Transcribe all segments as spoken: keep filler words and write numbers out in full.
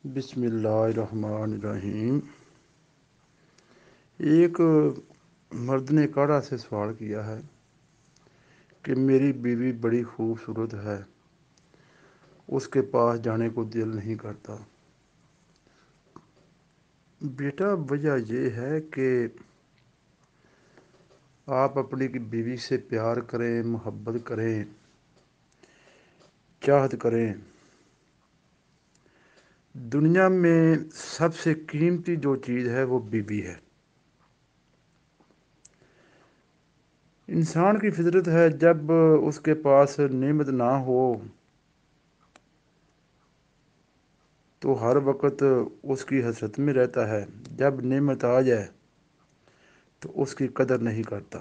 بسم اللہ الرحمن الرحیم۔ ایک مرد نے کاڑا سے سوال کیا ہے کہ میری بیوی بڑی خوبصورت ہے، اس کے پاس جانے کو دل نہیں کرتا۔ بیٹا، وجہ یہ ہے کہ آپ اپنی بیوی سے پیار کریں، محبت کریں، چاہت کریں۔ دنیا میں سب سے قیمتی جو چیز ہے وہ بیوی ہے۔ انسان کی فطرت ہے، جب اس کے پاس نعمت نہ ہو تو ہر وقت اس کی حسرت میں رہتا ہے، جب نعمت آ جائے تو اس کی قدر نہیں کرتا۔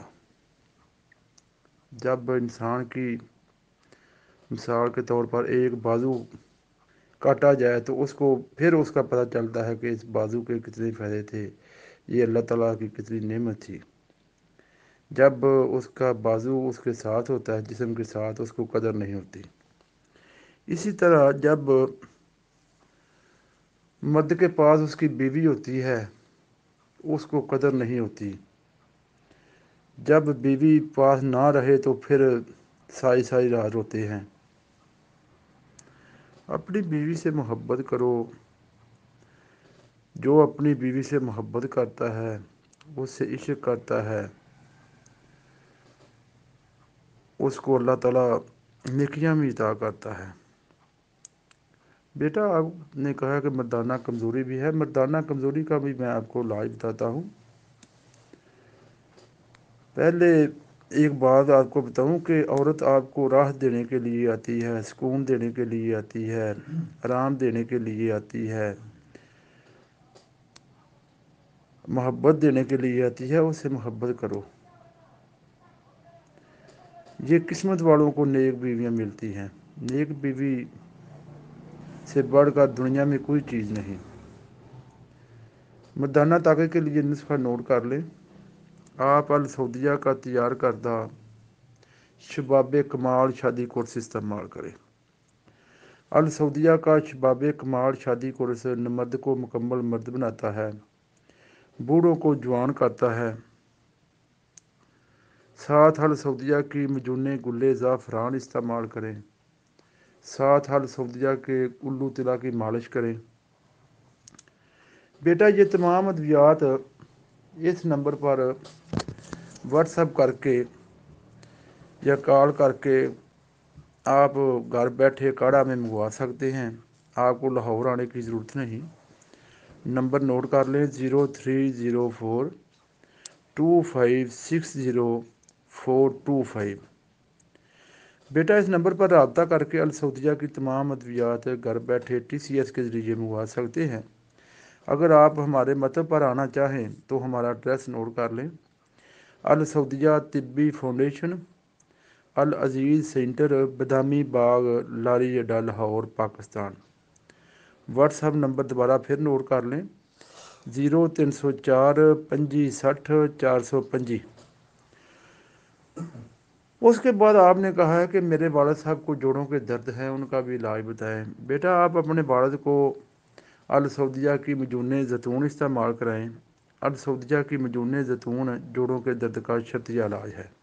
جب انسان کی مثال کے طور پر ایک بازو کاٹا جائے تو اس کو پھر اس کا پتہ چلتا ہے کہ اس بازو کے کتنے فائدے تھے، یہ اللہ تعالیٰ کی کتنی نعمت تھی۔ جب اس کا بازو اس کے ساتھ ہوتا ہے، جسم کے ساتھ، اس کو قدر نہیں ہوتی۔ اسی طرح جب مرد کے پاس اس کی بیوی ہوتی ہے، اس کو قدر نہیں ہوتی۔ جب بیوی پاس نہ رہے تو پھر ساری ساری رات روتے ہیں۔ اپنی بیوی سے محبت کرو۔ جو اپنی بیوی سے محبت کرتا ہے، اس سے عشق کرتا ہے، اس کو اللہ تعالیٰ نیکیاں بھی عطا کرتا ہے۔ بیٹا، آپ نے کہا کہ مردانہ کمزوری بھی ہے۔ مردانہ کمزوری کا بھی میں آپ کو علاج بتاتا ہوں۔ پہلے ایک بات آپ کو بتاؤں کہ عورت آپ کو راحت دینے کے لیے آتی ہے، سکون دینے کے لیے آتی ہے، آرام دینے کے لیے آتی ہے، محبت دینے کے لیے آتی ہے۔ اس سے محبت کرو۔ یہ قسمت والوں کو نیک بیویاں ملتی ہیں۔ نیک بیوی سے بڑھ کر دنیا میں کوئی چیز نہیں۔ مردانہ طاقت کے لیے نسخہ نوٹ کر لیں۔ آپ السعودیہ کا تیار کردہ شباب کمال شادی کورس استعمال کریں۔ السعودیہ کا شباب کمال شادی کورس مرد کو مکمل مرد بناتا ہے، بوڑھوں کو جوان کرتا ہے۔ ساتھ السعودیہ کی مجونے گلے زعفران استعمال کریں۔ ساتھ السعودیہ کے الو طلا کی مالش کریں۔ بیٹا، یہ تمام ادویات اس نمبر پر واٹس ایپ کر کے یا کال کر کے آپ گھر بیٹھے کاڑھا میں منگوا سکتے ہیں۔ آپ کو لاہور آنے کی ضرورت نہیں۔ نمبر نوٹ کر لیں: zero three zero four two five six zero four two five. بیٹا، اس نمبر پر رابطہ کر کے السعودیہ کی تمام ادویات گھر بیٹھے ٹی سی ایس کے ذریعے منگوا سکتے ہیں۔ اگر آپ ہمارے مطب پر آنا چاہیں تو ہمارا ایڈریس نوٹ کر لیں: السعودیہ طبی فاؤنڈیشن، العزیز سینٹر، بادامی باغ، لاری اڈا، لاہور، پاکستان۔ واٹس ایپ نمبر دوبارہ پھر نوٹ کر لیں: زیرو تین سو چار پنجی سٹھ چار سو پنجی۔ اس کے بعد آپ نے کہا ہے کہ میرے والد صاحب کو جوڑوں کے درد ہیں، ان کا بھی علاج بتائیں۔ بیٹا، آپ اپنے والد کو السعودیہ کی مجون زیتون استعمال کرائیں۔ السعودیہ کی مجون زیتون جوڑوں کے درد کا شرطیہ علاج ہے۔